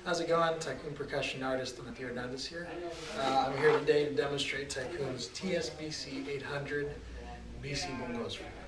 How's it going? Tycoon percussion artist Tonatiuh Hernandez here. I'm here today to demonstrate Tycoon's TSBC 800 BC Bongos.